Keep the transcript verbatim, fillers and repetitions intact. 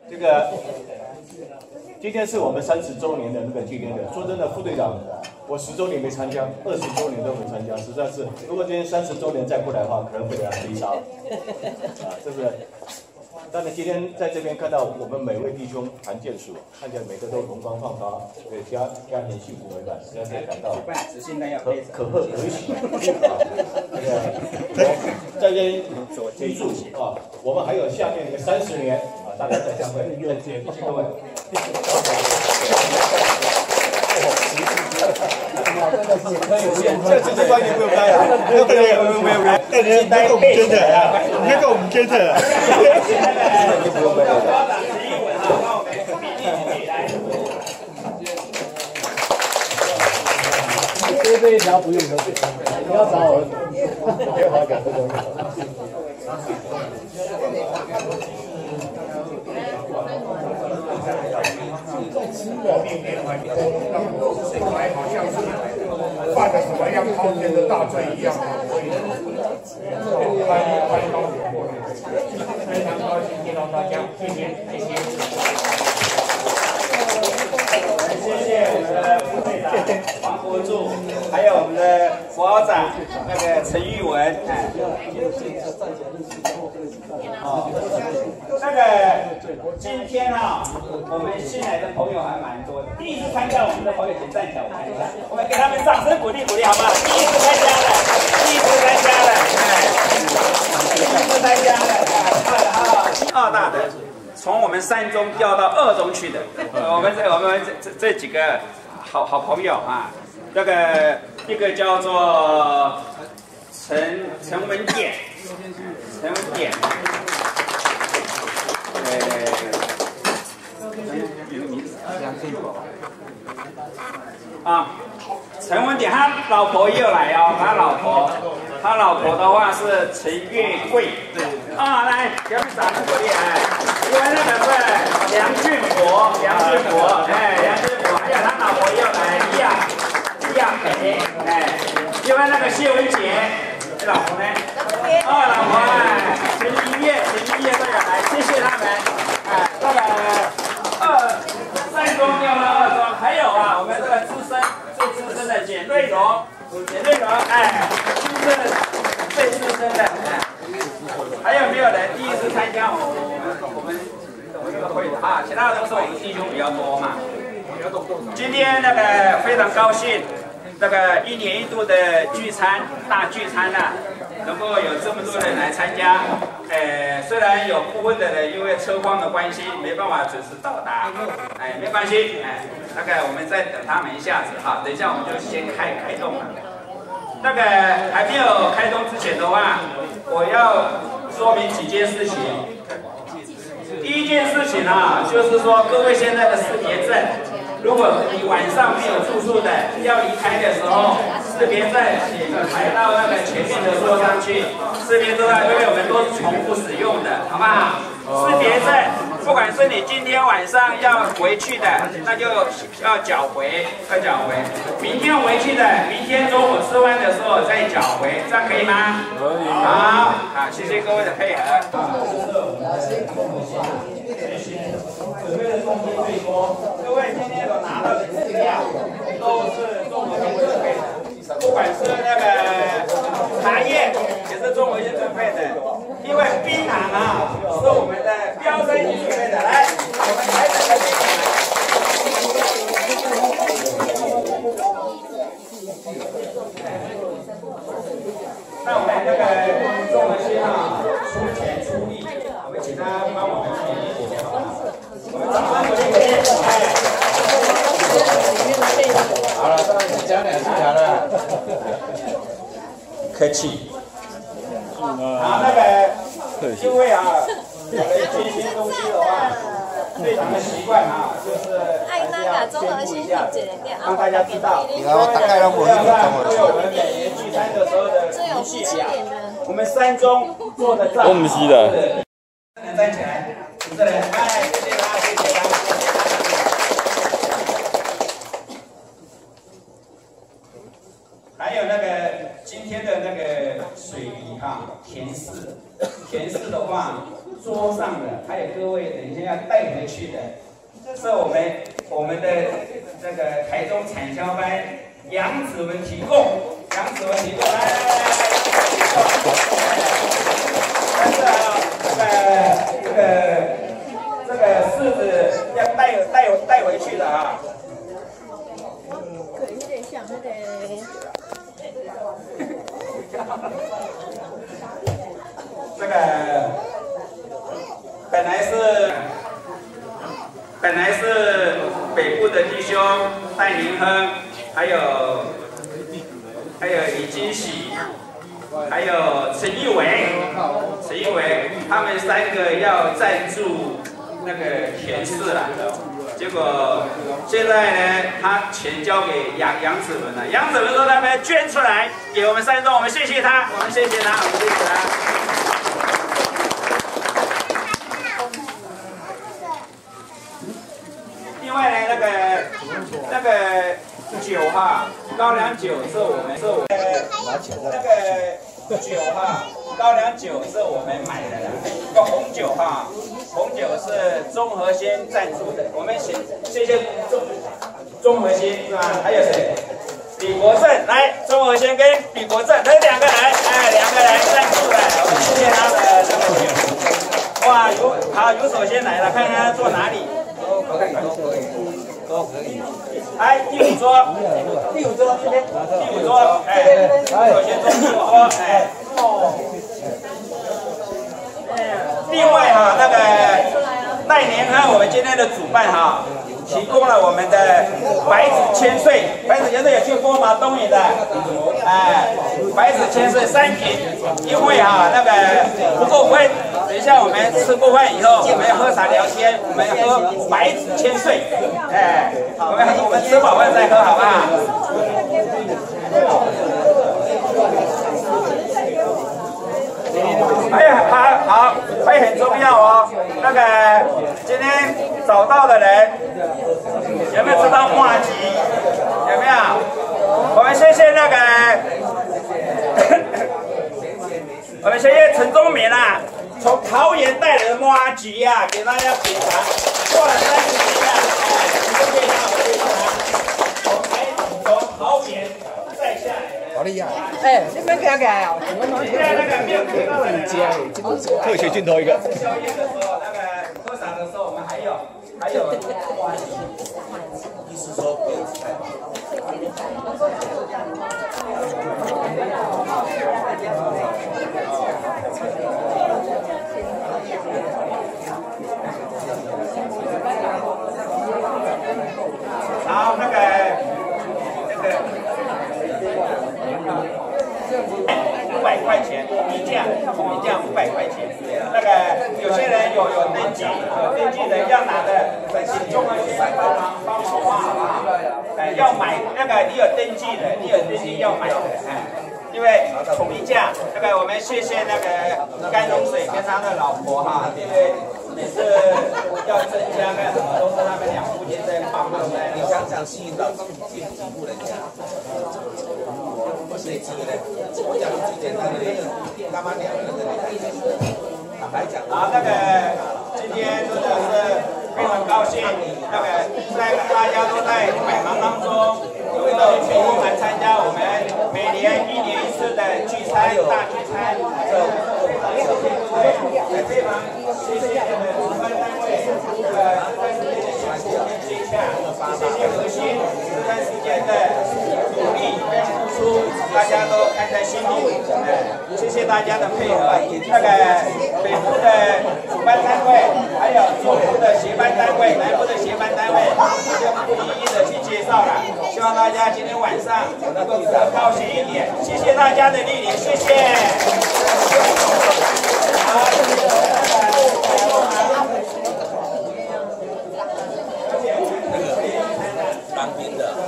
这个今天是我们三十周年的那个纪念日。说真的，副队长，我十周年没参加，二十周年都没参加，实在是，如果今天三十周年再不来的话，可能会给他追杀。啊，是不是？当然，今天在这边看到我们每位弟兄团建属，看起来每个都容光焕发，对家家庭幸福美满，实在是感到可可贺可喜。对，在这边预祝啊，我们还有下面的三十年啊，大家再相会，再见，谢谢各位。这这这观念不用带啊，不用不用不用不用，那你那个我们跟着啊，那个我们跟着。就不用背了。 这这一条不用喝水，你要找我，别好感这个。 我命连环，让醒来好像是犯了什么样滔天的大罪一样，所以欢迎欢迎高铁过来，非常高兴见到大家，谢谢谢谢。谢谢我们的副队长黄国柱，还有我们的副校长那个陈玉文，哎，哦，那个今天啊，我们新来的朋友还蛮多的，第一次参加我们的朋友请站起来，我看一下，我们给他们掌声鼓励鼓励好吗？第一次参加的，第一次参加的，哎，第一次参加的，二二大的。从我们三中调到二中去的，我们这我们这这这几个好好朋友啊，这个一个叫做陈陈文典，陈文典，呃，有个名字啊，陈文典，他老婆也有来哦，他老婆，他老婆的话是陈月桂，啊，来，给我们掌声鼓励哎。因为那个是梁俊国，梁俊国，哎，梁俊国，还有他老婆又来亚亚培，哎，因为那个谢文杰，你老婆呢？哦，老婆，哎，陈一月，陈一月都有来，谢谢他们，哎，那个二三中调到二中，还有啊，我们这个资深最资深的简瑞荣，简瑞荣，哎，资深的最资深的，哎。还有没有人第一次参加我们我们我们这个会啊？其他都是我们弟兄比较多嘛。今天那个非常高兴，那个一年一度的聚餐大聚餐呢、啊，能够有这么多人来参加。呃，虽然有部分的人因为车况的关系没办法准时到达，哎，没关系，哎，那个我们再等他们一下子哈，等一下我们就先开开动了。那个还没有开通之前的话，我要说明几件事情。第一件事情啊，就是说各位现在的识别证，如果你晚上没有住宿的，要离开的时候，识别证请抬到那个前面的桌上去。识别证因为我们都是重复使用的，好不好？识别证，不管是你今天晚上要回去的，那就要缴回，要缴回。明天回去的，明天中午吃饭的时候再缴回，这样可以吗？可以。好，好，谢谢各位的配合。准备的东西最多，各位今天所拿到的资料都是中国军准备的，不管是那个茶叶也是中国军准备的，因为槟榔啊是我们的标升级准备的。来，我们台长的槟榔。那我们那个中文先啊出钱出力，我们请他帮我们出点意见好不好？我们掌声鼓励鼓励。好了，讲两句好了。客气。啊，那个，因为啊，有了这些东西的话，非常的习惯啊，就是还是要宣布一下，让大家知道。然后大概让我对我们每年聚餐的时候的仪器表，我们三中做的账。我们是的。站起来，主持人，哎，谢谢他，谢谢他，谢谢他。还有那个今天的那个水梨啊，甜柿，甜柿的话，桌上的还有各位等一下。 天要带回去的，是我们我们的这个台中产销班杨子文提供，杨子文提供，来来来来，但是啊，这个这个这个柿子要带带带回去的啊。 可有点像那个。 这个本来是本来是北部的弟兄戴明亨，还有还有李金喜，还有陈义伟，陈义伟他们三个要赞助那个田氏了。结果现在呢，他钱交给杨杨子文了。杨子文说他们捐出来给我们山东，我们谢谢他，我们谢谢他，我们谢谢他。另外呢，那个那个酒哈，高粱酒是我们是我们那个酒哈，高粱酒是我们买的啦。这个红酒哈。红酒是钟和先赞助的，我们谢谢谢钟钟和先是吧？还有谁？李国正来，钟和先跟李国正，这两个人，哎，两个人赞助的，我们谢谢他的这个酒。哇，有好有手先来了，看看他坐哪里。都可以，都可以，都可以。哎，第五桌，第五桌这边，第五桌，哎，首先坐第五桌，哎。另外哈，那个赖年哈，我们今天的主办哈，提供了我们的白芷千岁，白芷千岁有去过吗？东引的，哎，白芷千岁三瓶，因为哈那个不够分，等一下我们吃过饭以后，我们要喝茶聊天，我们要喝白芷千岁，哎，我们我们吃饱饭再喝，好不好？哎，好好，还很重要哦。那个今天找到的人，有没有知道麻吉？有没有？我们谢谢那个，我们谢谢陈忠明啊，从桃园带来的麻吉呀，给大家品尝，做了三十年了，哎，谢谢他，我谢谢他，从台从桃园带下来的。 好厉害！ 哎，你们给给哦， 现在那个没有听到的人啊， 特写镜头一个。 宵夜的时候，那个喝茶的时候，我们还有还有哇，意思说不用菜。好，那个那个。五百块钱，米价，米价五百块钱。那个有些人有有登记，有登记的要拿的，请中文先帮忙帮忙画好不好？哎，要买那个你有登记的，你有登记要买的，哎，因为统一价。那个我们谢谢那个甘龙水跟他的老婆哈，因为每次要增加干什么都是他们两夫妻在帮忙的。 你想想吸引到几几户人家？谁几个人？我讲最简单的，他妈两个人的坦白讲。 好，那个今天真的是非常高兴，那个在大家都在百忙当中，有一个全部来参加我们每年一年一次的聚餐大聚餐，这非常谢谢我们主办单位，呃，这段时间的辛苦跟接洽，谢谢核心这段时间的努力跟付出，大家都看在心里，哎，谢谢大家的配合。那个北部的主办单位，还有中部的协办单位，南部的协办单位，我就不一一的去介绍了。希望大家今天晚上能够更高兴一点。谢谢大家的莅临，谢谢。好，谢谢。 当兵的。